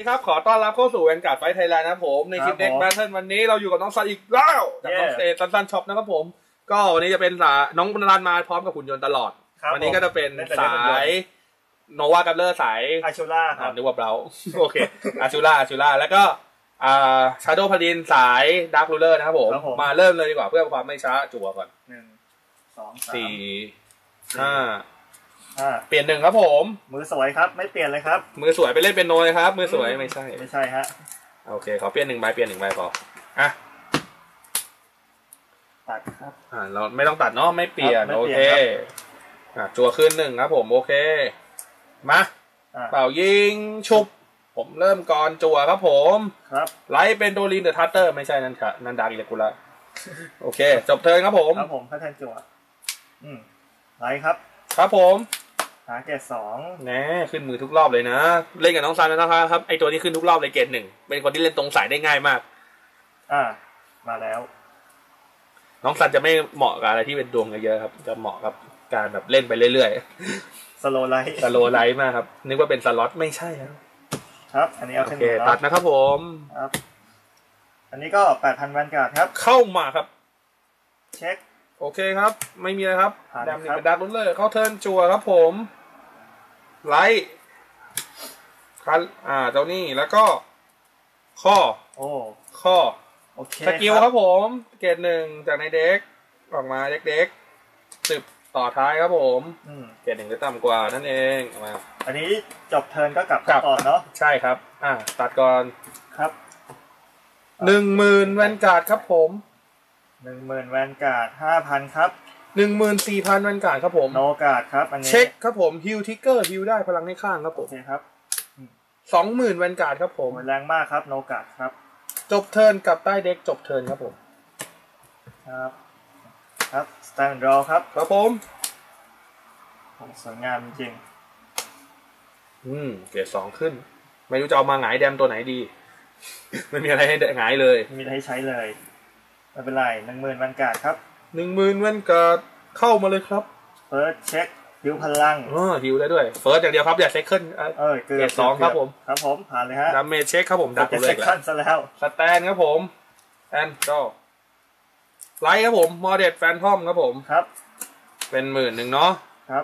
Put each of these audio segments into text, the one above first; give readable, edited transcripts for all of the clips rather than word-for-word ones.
ครับขอต้อนรับเข้าสู่แวนการ์ดไฟท์ไทยแลนด์นะครับผมในคลิปเด็กแบทเทิลวันนี้เราอยู่กับน้องซันอีกแล้วจากน้องเซตันซันช็อปนะครับผมก็วันนี้จะเป็นน้องรันมาพร้อมกับหุ่นยนต์ตลอดวันนี้ก็จะเป็นสายโนวากัลเลอร์สายอาชูล่าครับนึกว่าเราโอเคอาชูล่าแล้วก็ชาโดว์พาดินสายดาร์ครูเลอร์นะครับผมมาเริ่มเลยดีกว่าเพื่อความไม่ช้าจั่วก่อน 1 2 3 4 5เปลี่ยน1ครับผมมือสวยครับไม่เปลี่ยนเลยครับมือสวยไปเล่นเป็นโนเลยครับมือสวยไม่ใช่ฮะโอเคขอเปลี่ยน1ใบพออ่ะตัดครับเราไม่ต้องตัดเนาะไม่เปลี่ยนโอเคจั่วขึ้น1ครับผมโอเคมาเป่ายิงชุบผมเริ่มก่อนจั่วครับผมครับไลท์เป็นโดลินเดอะทัตเตอร์ไม่ใช่นั่นค่ะนั่นดาร์กอิเลกูล่าโอเคจบเทิร์นครับผมพัฒนาจั่วไลท์ครับผมหาเกรด2 แน่ขึ้นมือทุกรอบเลยนะเล่นกับน้องซันนะครับไอตัวนี้ขึ้นทุกรอบเลยเกรด1เป็นคนที่เล่นตรงสายได้ง่ายมากมาแล้วน้องซันจะไม่เหมาะกับอะไรที่เป็นดวงเยอะๆครับจะเหมาะกับการแบบเล่นไปเรื่อยๆสโลไลท์มากครับนึกว่าเป็นสล็อตไม่ใช่ครับอันนี้เอาขึ้นตัดนะครับผมครับอันนี้ก็ 8,000 แวนการ์ดครับเข้ามาครับเช็คโอเคครับไม่มีอะไรครับดำนี่เป็นดาร์กรูเลอร์เข้าเทิร์นจั่วครับผมไลท์คันเจ้านี่แล้วก็ข้อโอเคสกิลครับผมเกรด1จากในเด็กออกมาเด็ก10ต่อท้ายครับผมเกรด1จะต่ำกว่านั่นเองมาอันนี้จบเทิร์นก็กลับก่อนเนาะใช่ครับตัดก่อนครับ 10,000 แวนการ์ดครับผม 10,000 แวนการ์ด 5,000 ครับ 14,000 แวนการ์ดครับผมโนการ์ดครับอันนี้เช็คครับผมฮิลทิกเกอร์ฮิลได้พลังให้ข้างครับผมโอเคครับ 20,000 แวนการ์ดครับผมแรงมากครับโนการ์ดครับจบเทิร์นกับใต้เด็กจบเทิร์นครับผมครับสแตนด์รอครับผมสวยงามจริงเกรด2ขึ้นไม่รู้จะเอามาหงายแดมตัวไหนดีไม่มีอะไรให้หงายเลยมีอะไรให้ใช้เลยไม่เป็นไร 10,000 แวนการ์ดครับ 10,000 แวนการ์ดเข้ามาเลยครับเฟิร์สเช็คฮิวพลังฮิวได้ด้วยเฟิร์สอย่างเดียวครับอย่าเซ็คเคิลเกรด2ครับผมผ่านเลยฮะดาเมจเช็คครับผมดับเลยแล้วสแตนครับผมแอนก็ไลท์ครับผมมอเดตแฟนทอมครับผมครับเป็น10,000เนาะครับ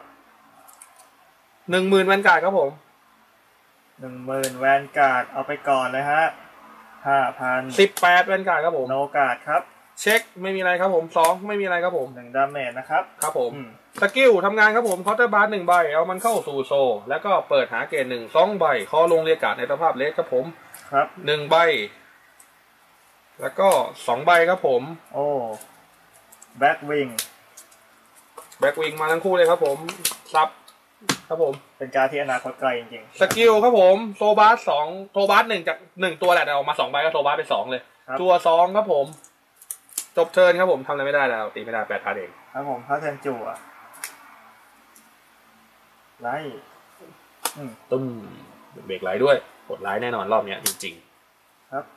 10,000 แวนการ์ดครับผม 10,000 แวนการ์ดเอาไปก่อนเลยฮะ5,000 18 แวนการ์ดครับผมโนการ์ดครับเช็คไม่มีอะไรครับผม2ไม่มีอะไรครับผม 1ดาเมจนะครับครับผมสกิลทำงานครับผมเคาน์เตอร์บาร์1ใบเอามันเข้าสู่โซแล้วก็เปิดหาเกรด1 2ใบคอลงเรียกการ์ดในสภาพเล็กครับผมครับ 1ใบแล้วก็2ใบครับผมแบ็กวิงมาทั้งคู่เลยครับผมซับครับผมเป็นการที่อนาคตไกลจริงๆสกิลครับผมโซบาส2โซบาส1จาก1ตัวแหละแต่ออกมา2ใบก็โซบาสเป็น2เลยตัว2ครับผมจบเทิร์นครับผมทำอะไรไม่ได้แล้วตีไม่ได้8,000เองครับผมพัฒนาจั่วไล่ตุ้มเบรกไลท์ด้วยกดไลท์แน่นอนรอบนี้จริงๆครับ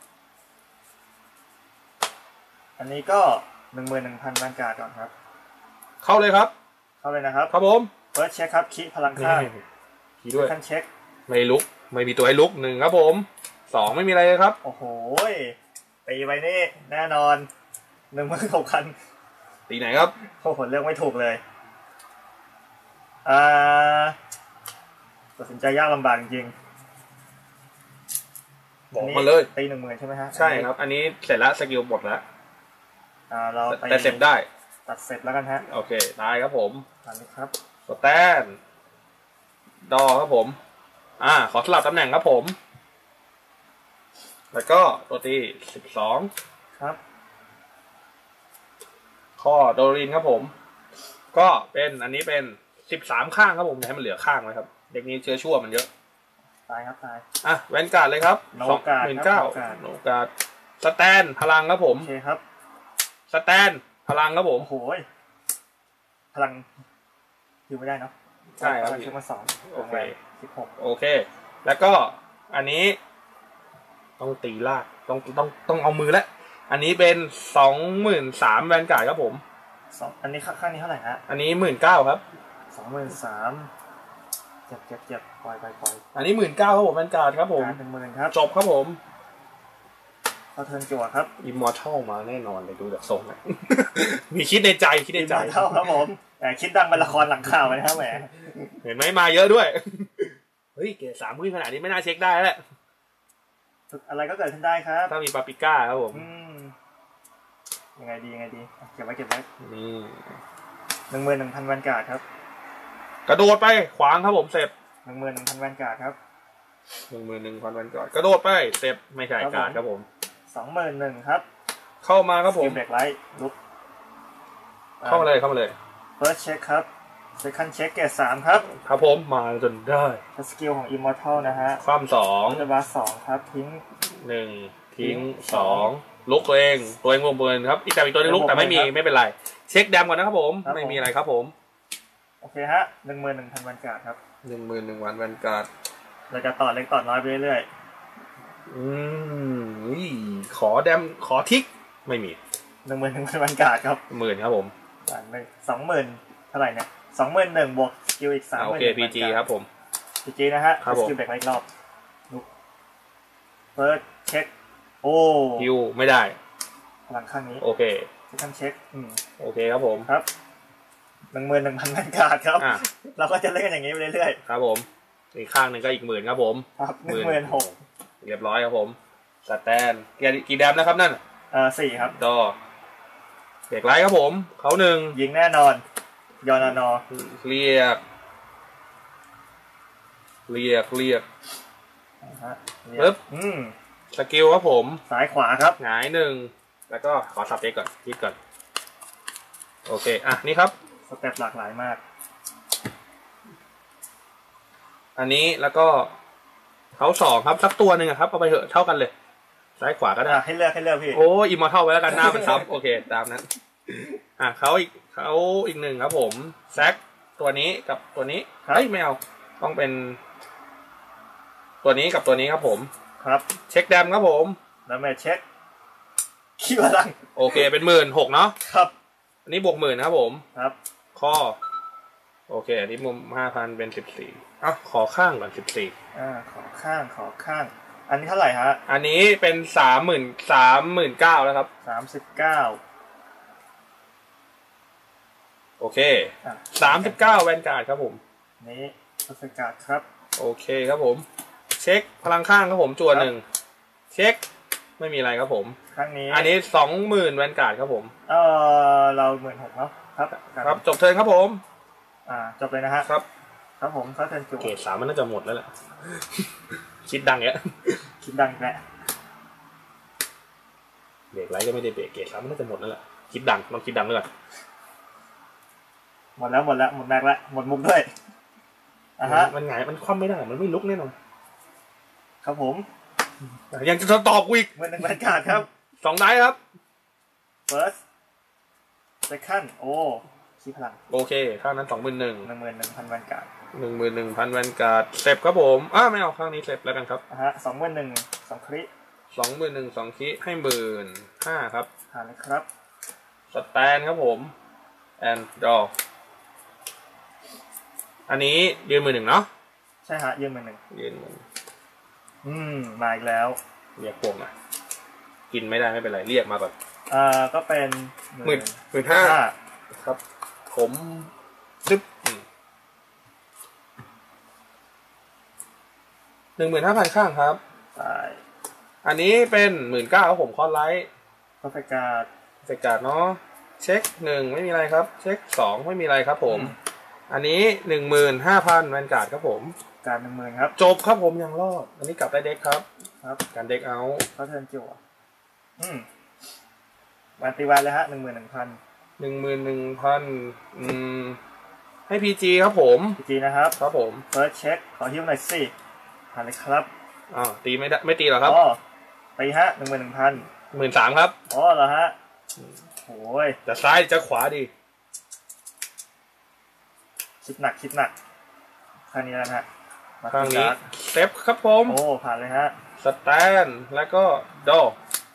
อันนี้ก็ 11,000 แวนการ์ดก่อนครับเข้าเลยครับเข้าเลยนะครับครับผมเฟิร์สเช็คครับคิพลังข้างคีด้วยขั้นเช็คไม่ลุกไม่มีตัวให้ลุก1ครับผม2ไม่มีอะไรเลยครับโอ้โหตีไปนี่แน่นอน16,000 ตีไหนครับโอ้โหเลือกไม่ถูกเลยตัดสินใจยากลำบากจริงบอกมาเลยตี10,000ใช่ไหมฮะใช่ครับอันนี้เสร็จแล้วสกิลหมดแล้วเราแต่เสร็จได้ตัดเสร็จแล้วกันฮะโอเคได้ครับผมอันนี้ครับสแตนดอครับผมขอสลับตำแหน่งครับผมแล้วก็ตัวตี12 ครับข้อโดรินครับผมก็เป็นอันนี้เป็น13ข้างครับผมให้มันเหลือข้างไว้ครับเด็กนี้เชื้อชั่วมันเยอะตายครับตายแวนการ์ดเลยครับโนการ์ดโนการ์ดสแตนพลังครับผมโอเคครับสแตนพลังครับผมโอ้ยพลังอยู่ไม่ได้เนาะใช่ครับชื่อมา2 โอเค 16 โอเคแล้วก็อันนี้ต้องตีลากต้องเอามือแล้วอันนี้เป็น23,000 แวนการ์ดครับผมอันนี้ข้างนี้เท่าไหร่ฮะอันนี้19,000ครับ 23,000 เจ็บปล่อยอันนี้19,000ครับผมแวนการ์ดครับผม 10,000ครับจบครับผมเขาเทิร์นจั่วครับอิมมอร์ทัลมาแน่นอนเลยดูจากทรงมีคิดในใจอิมมอร์ทัลครับผมแต่คิดดังเป็นละครหลังข่าวนะครับแหมเห็นไหมมาเยอะด้วยเฮ้ยเกรด3ขึ้นขนาดนี้ไม่น่าเช็คได้แล้วอะไรก็เกิดขึ้นได้ครับถ้ามีปาปิก้าครับผมยังไงดีเก็บไว้11,000แวนการ์ดครับกระโดดไปขวางครับผมเสร็จ 11,000แวนการ์ดครับ 11,000แวนการ์ดกระโดดไปเสร็จไม่ใช่การ์ดครับผม 21,000ครับเข้ามาครับผมเบรกไลท์ลุกเข้ามาเลย first check ครับ second check เกรด3ครับครับผมมาจนได้สกิลของ immortal นะฮะความ2 จะบา2ครับทิ้ง 1ทิ้ง2ลุกตัวเองลงเบิร์นครับอีกตัวนึงลุกแต่ไม่เป็นไรเช็คแดมก่อนนะครับผมไม่มีอะไรครับผมโอเคฮะ11,000แวนการ์ดครับ 11,000แวนการ์ดเราจะต่อเล็กต่อน้อยไปเรื่อยขอแดมขอทิกไม่มี 11,000แวนการ์ดครับ 10,000ครับผม 20,000เท่าไหร่เนี่ย21,000บวกสกิลอีก30,000 โอเค PG ครับผม PG นะฮะสกิลแบกไว้อีกรอบลุกเฟิร์สเช็คโอ้ฮิวไม่ได้พลังข้างนี้โอเค second check โอเคครับผมครับ11,000แวนการ์ดครับเราก็จะเล่นกันอย่างนี้ไปเรื่อยๆครับผมอีกข้างหนึ่งก็อีก10,000ครับผมครับ16,000 เรียบร้อยครับผมสแตนกี่แดมนะครับนั่น 4ครับดอเบรกไลท์ครับผมเขา1 ยิงแน่นอนยอนานอเรียกปึ๊บสกิลครับผมซ้ายขวาครับหงาย1แล้วก็ขอสับเด็กก่อนคิดก่อนโอเคนี่ครับสเต็ปหลากหลายมากอันนี้แล้วก็เขา2ครับสักตัวหนึ่งครับเอาไปเถอะเท่ากันเลยซ้ายขวาก็ได้ให้เลือกพี่โอ้อิมมอร์ทัลไว้แล้วกันหน้ามันซ้ำโอเคตามนั้นเขาอีก1ครับผมแซกตัวนี้กับตัวนี้ไม่เอาต้องเป็นตัวนี้กับตัวนี้ครับผมครับเช็คแดมครับผมแล้วแม่เช็คขี้พลังโอเคเป็น16,000เนาะครับอันนี้บวก10,000ครับผมครับข้อโอเคอันนี้มุม 5,000 เป็น14ขอข้างก่อน14 ขอข้างอันนี้เท่าไหร่ฮะอันนี้เป็น39,000แล้วครับ 39 โอเค39แวนการ์ดครับผมนี้แวนการ์ดครับโอเคครับผมเช็คพลังข้างครับผมจั่ว1เช็คไม่มีอะไรครับผมข้างนี้อันนี้20,000แวนการ์ดครับผมเรา16,000เนาะครับจบเทิร์นครับผมจบเลยนะฮะครับผมเขาเทิร์นจั่วเกรด3มันน่าจะหมดแล้วแหละคิดดังเนี้ยคิดดังแหละเบรกไลท์ก็ไม่ได้เบรกเกรด3มันน่าจะหมดแล้วแหละคิดดังลองคิดดังเลยหมดแล้วหมดแม็กแล้วหมดมุกด้วยมันหงายมันคว่ำไม่ได้มันไม่ลุกแน่นอนครับผมยังจะตอบกูอีก 11,000แวนการ์ดครับ 2 ได้ครับ first second ชี้พลังโอเคข้างนั้น21,000 11,000แวนการ์ด 11,000แวนการ์ดเซฟครับผมไม่เอาข้างนี้เซฟแล้วกันครับ 21,000 2คริ 21,000 2คริให้15,000ครับเลยครับสแตนครับผมแอนดออันนี้ยืน11,000เนาะใช่ฮะยืน11,000มาอีกแล้วเรียกพวกมากินไม่ได้ไม่เป็นไรเรียกมาก่อนก็เป็น 15,000ครับผมดึ๊บ15,000ข้างครับใช่อันนี้เป็น19,000ครับผมคอร์ไลท์ก็ไปการ์ดเนาะเช็ค1ไม่มีอะไรครับเช็ค2ไม่มีอะไรครับผมอันนี้ 15,000แวนการ์ดครับผมการ10,000ครับจบครับผมยังรอดอันนี้กลับได้เด็กครับการเด็กเอาเขาเทิร์นจั่ววันตีวันเลยฮะ11,000 ให้ PG ครับผม PG นะครับครับผม first check ขอฮิ้วหน่อยสิเลยครับตีไม่ได้ไม่ตีหรอครับตีฮะ11,000 13,000ครับเหรอฮะโอ้ยจะซ้ายจะขวาดีคิดหนักข้างนี้นะฮะข้างนี้เซฟครับผมผ่านเลยฮะสแตนแล้วก็ดอ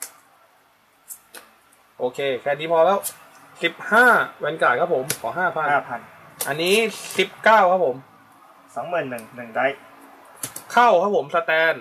โอเคแค่นี้พอแล้ว15แวนการ์ดครับผมขอ 5,000 อันนี้19ครับผม 21,000 ได้เข้าครับผมสแตน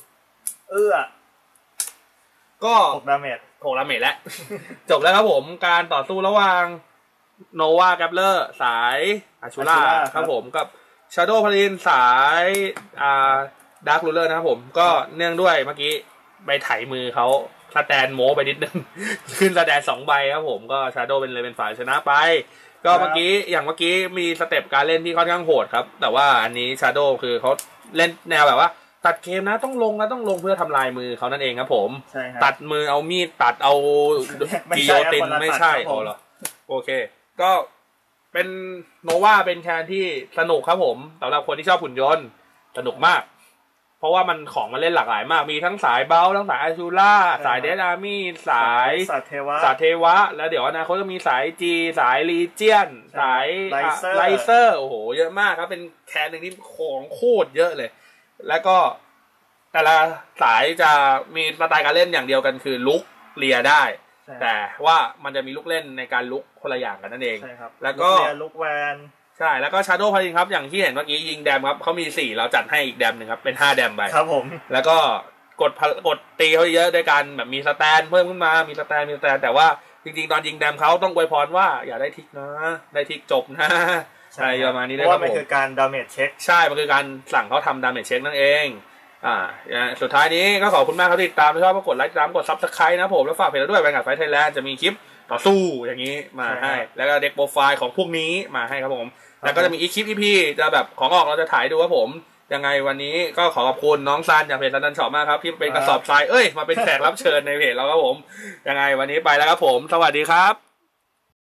ก็ 6 ดาเมจแล้ว จบแล้วครับผมการต่อสู้ระหว่างโนวาแกปเลอร์สายอาชูล่าครับผมกับชาโดว์พาลินสายดาร์ครูเลอร์นะครับผมก็เนื่องด้วยเมื่อกี้ใบไถมือเขาสแตนโม้ไปนิดนึง ขึ้นสแตน2 ใบครับผมก็ชาโดว์เป็นฝ่ายชนะไปก็เมื่อกี้มีสเต็ปการเล่นที่ค่อนข้างโหดครับแต่ว่าอันนี้ชาโดว์คือเขาเล่นแนวแบบว่าตัดเกมนะต้องลงเพื่อทำลายมือเขานั่นเองครับผมตัดมือเอามีดตัดเอากิโยตินไม่ใช่เหรอโอเคก็เป็นโนวาเป็นแคนที่สนุกครับผมสำหรับคนที่ชอบหุ่นยนต์สนุกมากเพราะว่ามันของมันเล่นหลากหลายมากมีทั้งสายเบลทั้งสายอาชูล่าสายเดดอาร์มี่สายสัตเทวะแล้วเดี๋ยวอนาคตก็มีสายจีสายลีเจียนสายไลเซอร์โอ้โหเยอะมากครับเป็นแคนหนึ่งที่ของโคตรเยอะเลยแล้วก็แต่ละสายจะมีสไตล์การเล่นอย่างเดียวกันคือลุกเลียได้แต่ว่ามันจะมีลูกเล่นในการลุกคนละอย่างกันนั่นเองแล้วก็ลุกแวนใช่แล้วก็ชาโดว์พาลินครับอย่างที่เห็นเมื่อกี้ยิงแดมครับเขามี4เราจัดให้อีกแดมนึงครับเป็น5แดมไปครับผมแล้วก็กดตีเขาเยอะด้วยกันแบบมีสแตนเพิ่มขึ้นมามีสแตนแต่ว่าจริงๆตอนยิงแดมเขาต้องอวยพรว่าอย่าได้ทิกนะได้ทิกจบนะใช่ประมาณนี้ได้ครับผมเพราะว่ามันคือการดาเมจเช็คใช่มันคือการสั่งเขาทำดาเมจเช็คนั่นเองสุดท้ายนี้ก็ขอบคุณมากครับที่ติดตามชอบก็กดไลค์ติดตามกด Subscribe นะผมแล้วฝากเพจเราด้วยแบงก์ไฟไทยแลนด์จะมีคลิปต่อสู้อย่างนี้มาให้แล้วก็เด็กโปรไฟล์ของพวกนี้มาให้ครับผมแล้วก็จะมีอีกคลิปพี่จะแบบของออกเราจะถ่ายดูครับผมยังไงวันนี้ก็ขอบคุณน้องซันจากเพจซันช็อปมากครับที่เป็นกระสอบทรายมาเป็นแขกรับเชิญในเพจเราครับผมยังไงวันนี้ไปแล้วครับผมสวัสดีครับ